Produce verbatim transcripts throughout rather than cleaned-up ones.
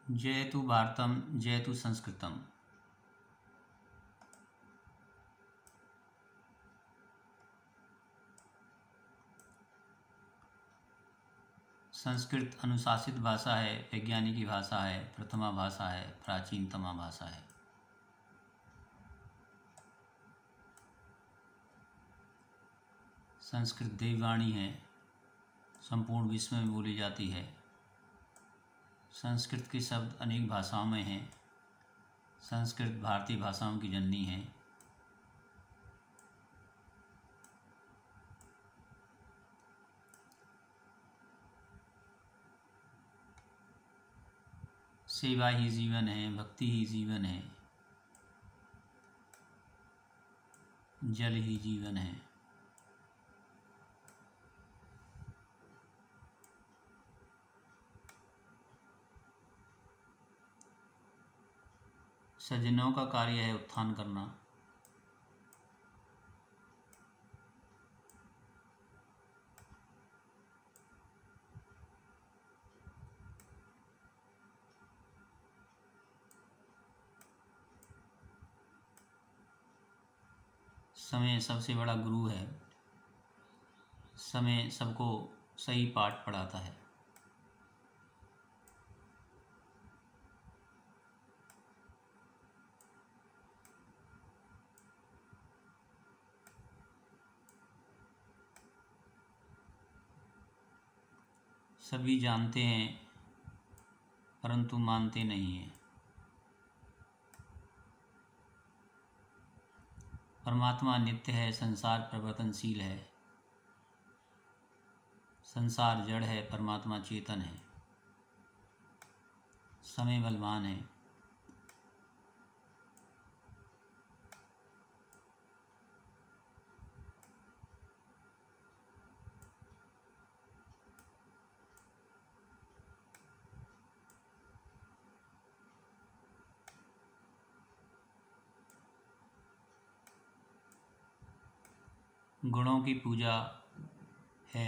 जयतु भारतम जयतु संस्कृतम। संस्कृत अनुशासित भाषा है, वैज्ञानिकी भाषा है, प्रथमा भाषा है, प्राचीनतमा भाषा है। संस्कृत देववाणी है, संपूर्ण विश्व में बोली जाती है। संस्कृत के शब्द अनेक भाषाओं में हैं। संस्कृत भारतीय भाषाओं की जननी है। सेवा ही जीवन है, भक्ति ही जीवन है, जल ही जीवन है। सज्जनों का कार्य है उत्थान करना। समय सबसे बड़ा गुरु है। समय सबको सही पाठ पढ़ाता है। सभी जानते हैं परंतु मानते नहीं हैं। परमात्मा नित्य है, संसार परिवर्तनशील है। संसार जड़ है, परमात्मा चेतन है। समय बलवान है। गुणों की पूजा है।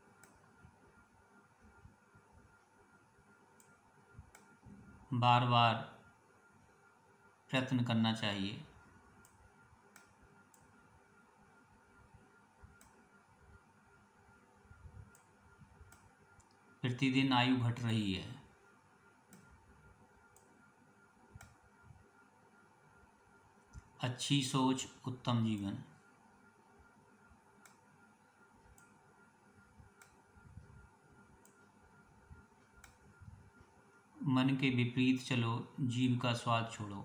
बार बार प्रयत्न करना चाहिए। प्रतिदिन आयु घट रही है। अच्छी सोच, उत्तम जीवन। मन के विपरीत चलो, जीव का स्वाद छोड़ो।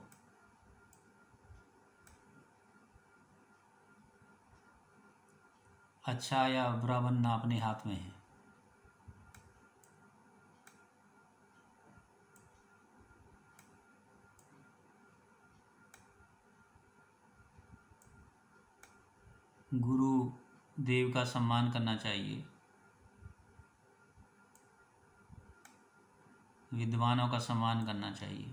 अच्छा या बुरा बनना अपने हाथ में है। गुरु देव का सम्मान करना चाहिए। विद्वानों का सम्मान करना चाहिए।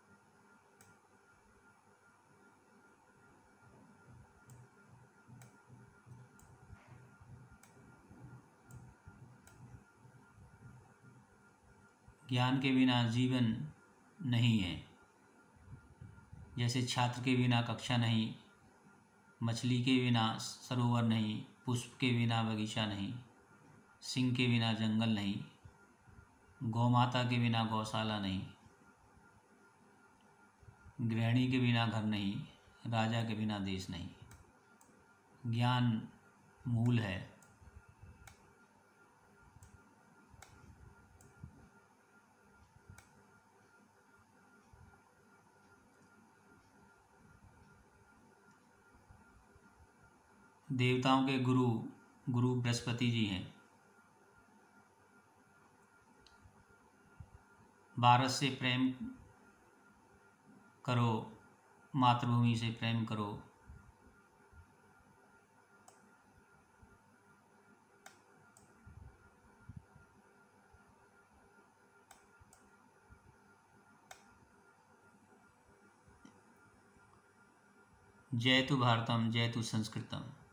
ज्ञान के बिना जीवन नहीं है। जैसे छात्र के बिना कक्षा नहीं, मछली के बिना सरोवर नहीं, पुष्प के बिना बगीचा नहीं, सिंह के बिना जंगल नहीं, गौमाता के बिना गौशाला नहीं, गृहिणी के बिना घर नहीं, राजा के बिना देश नहीं। ज्ञान मूल है। देवताओं के गुरु गुरु बृहस्पति जी हैं। भारत से प्रेम करो, मातृभूमि से प्रेम करो। जयतु भारतम जयतु संस्कृतम।